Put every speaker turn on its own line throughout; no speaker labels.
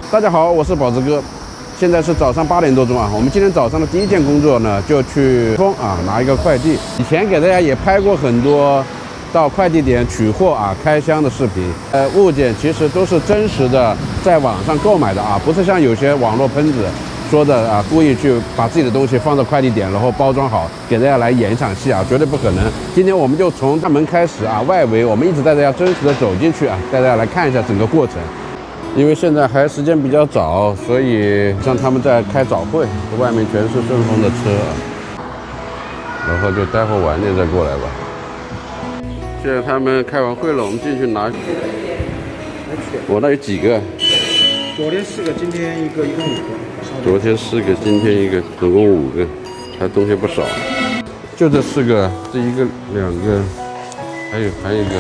大家好，我是宝子哥，现在是早上8点多钟啊。我们今天早上的第一件工作呢，就去拿一个快递。以前给大家也拍过很多到快递点取货开箱的视频。物件其实都是真实的，在网上购买的不是像有些网络喷子说的故意去把自己的东西放到快递点，然后包装好给大家来演一场戏绝对不可能。今天我们就从大门开始外围我们一直带大家真实的走进去带大家来看一下整个过程。因为现在还时间比较早，所以像他们在开早会，外面全是顺丰的车然后就待会晚点再过来吧。现在他们开完会了，我们进去拿。我那有几个？
昨天4个，今天一个，一共5个。
昨天4个，今天1个，总共5个，还东西不少。就这4个，这1个、2个，还有一个。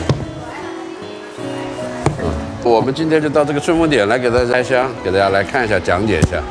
我们今天就到这个顺丰点来给大家开箱，给大家来看一下，讲解一下。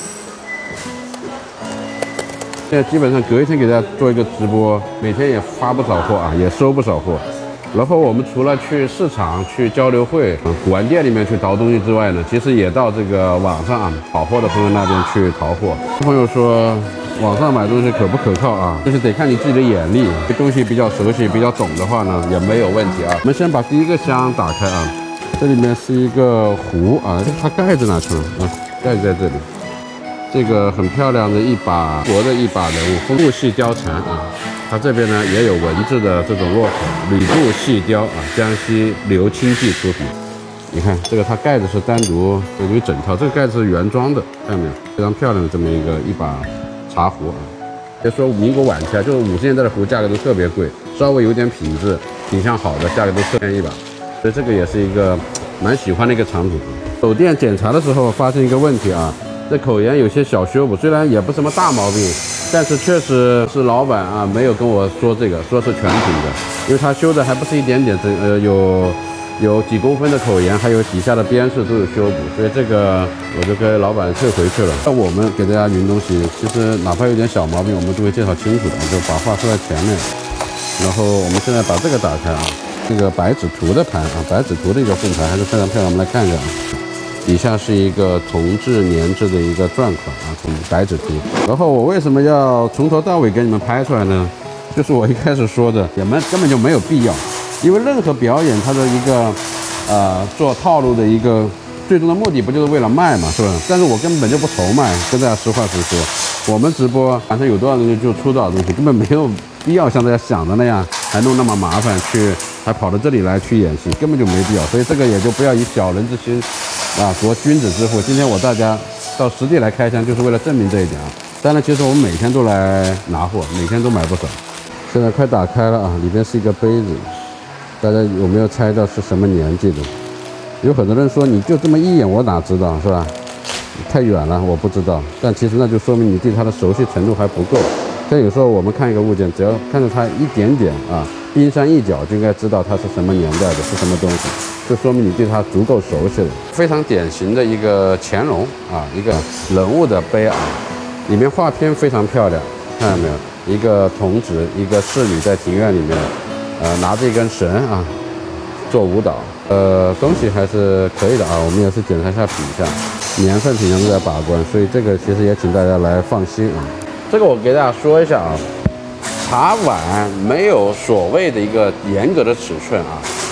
现在基本上隔一天给大家做一个直播，每天也发不少货也收不少货。然后我们除了去市场、去交流会、古玩店里面去淘东西之外呢，其实也到这个网上淘货的朋友那边去淘货。朋友说网上买东西可不可靠就是得看你自己的眼力。对东西比较熟悉、比较懂的话呢，也没有问题我们先把第一个箱打开这里面是一个壶它盖子哪去了盖子在这里。这个很漂亮的国的一把人物，风布细貂蝉它这边呢也有文字的这种落款，吕布细貂江西刘清记出品。你看这个它盖子是单独有一整套，这个盖子是原装的，看到没有？非常漂亮的这么一把茶壶别说民国晚期就是50年代的壶价格都特别贵，稍微有点品质、品相好的价格都特便宜吧。所以这个也是一个蛮喜欢的一个产品。手店检查的时候发现一个问题这口沿有些小修补，虽然也不是什么大毛病，但是确实是老板没有跟我说这个，说是全品的，因为他修的还不是一点点，有几公分的口沿，还有底下的边饰都有修补，所以这个我就跟老板退回去了。那我们给大家匀东西，其实哪怕有点小毛病，我们都会介绍清楚的，就把话说在前面。然后我们现在把这个打开这个白纸图的盘白纸图的一个凤牌还是非常漂亮，我们来看一下底下是一个铜制粘制的一个篆款白纸图。然后我为什么要从头到尾给你们拍出来呢？就是我一开始说的，根本就没有必要，因为任何表演它的一个做套路的一个最终的目的不就是为了卖嘛，是吧？但是我根本就不愁卖，跟大家实话实说，我们直播反正有多少东西就出多少东西，根本没有必要像大家想的那样还弄那么麻烦还跑到这里来去演戏，根本就没必要。所以这个也就不要以小人之心夺君子之腹。今天我大家到实地来开箱，就是为了证明这一点当然，其实我们每天都来拿货，每天都买不少。现在快打开了里边是一个杯子，大家有没有猜到是什么年纪的？有很多人说你就这么一眼，我哪知道是吧？太远了，我不知道。但其实那就说明你对它的熟悉程度还不够。像有时候我们看一个物件，只要看着它一点点冰山一角，就应该知道它是什么年代的，是什么东西，就说明你对它足够熟悉了。非常典型的一个乾隆一个人物的碑里面画片非常漂亮，看到没有？一个童子，一个侍女在庭院里面，拿着一根绳做舞蹈，东西还是可以的我们也是检查一下品相，年份品相都在把关，所以这个其实也请大家来放心这个我给大家说一下茶碗没有所谓的一个严格的尺寸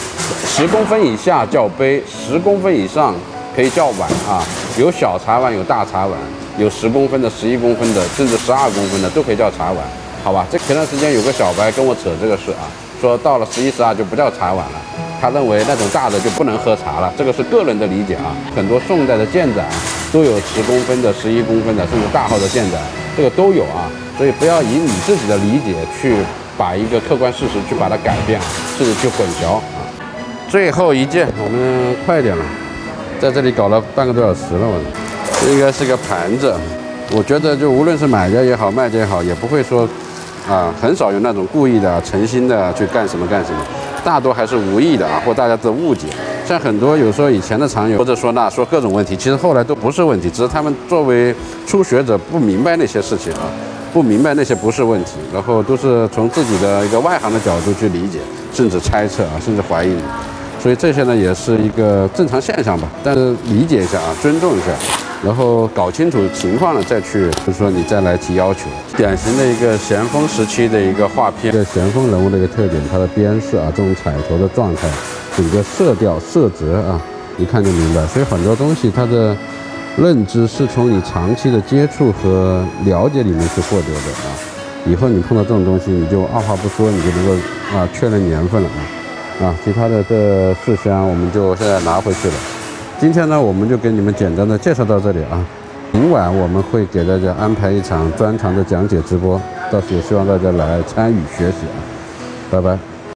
10公分以下叫杯，10公分以上可以叫碗有小茶碗，有大茶碗，有10公分的、11公分的，甚至12公分的都可以叫茶碗，好吧？前段时间有个小白跟我扯这个事说到了11、12就不叫茶碗了，他认为那种大的就不能喝茶了，这个是个人的理解很多宋代的建盏都有10公分的、11公分的，甚至大号的建盏，这个都有所以不要以你自己的理解去把一个客观事实去把它改变甚至去混淆最后一件，我们快点了，在这里搞了半个多小时了，这应该是个盘子。我觉得就无论是买家也好，卖家也好，也不会说很少有那种故意的、诚心的去干什么，大多还是无意的或大家的误解。像很多有时候以前的常友或者说各种问题，其实后来都不是问题，只是他们作为初学者不明白那些事情不明白那些不是问题，然后都是从自己的一个外行的角度去理解，甚至猜测甚至怀疑。 所以这些呢也是一个正常现象吧，但是理解一下啊，尊重一下，然后搞清楚情况了再去，就是说你再来提要求。典型的一个咸丰时期的一个画片，这咸丰人物的一个特点，它的边饰啊，这种彩头的状态，整个色调色泽啊，一看就明白。所以很多东西它的认知是从你长期的接触和了解里面去获得的啊。以后你碰到这种东西，你就二话不说，你就能够确认年份了啊。其他的这4箱我们就现在拿回去了。今天呢，我们就给你们简单的介绍到这里啊。明晚我们会给大家安排一场专场的讲解直播，到时也希望大家来参与学习啊。拜拜。